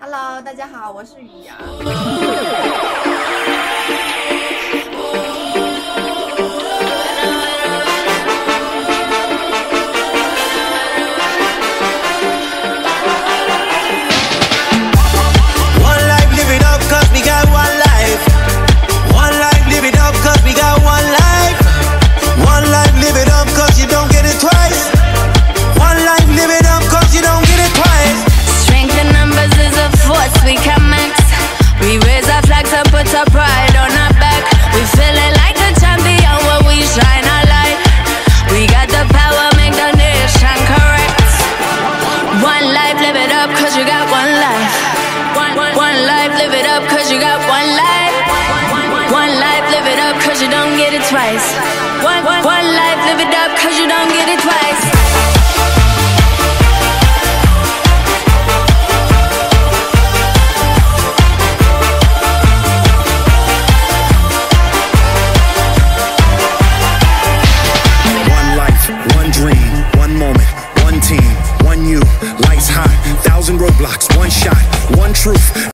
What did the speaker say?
Hello， 大家好，我是雨阳。 Put our pride on our back. We feeling like a champion when we shine our light. We got the power, make the nation correct. One life, live it up, cause you got one life. One life, live it up, cause you got one life. One life, live it up, cause you don't get it twice. One life, live it up, cause you don't get it twice. Lights high, 1,000 roadblocks, one shot, one truth.